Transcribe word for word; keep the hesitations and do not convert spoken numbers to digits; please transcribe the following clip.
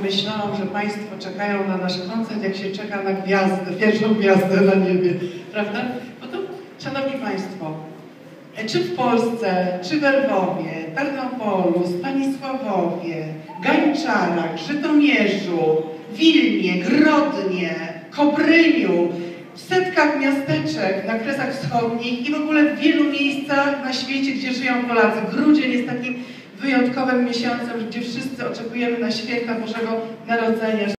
myślałam, że Państwo czekają na nasz koncert, jak się czeka na gwiazdę, pierwszą gwiazdę na niebie, prawda? Bo to, Szanowni Państwo, czy w Polsce, czy w Lwowie, Tarnopolu, Stanisławowie, Gańczarach, Żytomierzu, Wilnie, Grodnie, Kobryniu, w setkach miasteczek na Kresach Wschodnich i w ogóle w wielu miejscach na świecie, gdzie żyją Polacy. Grudzień jest takim wyjątkowym miesiącem, gdzie wszyscy oczekujemy na święta Bożego Narodzenia.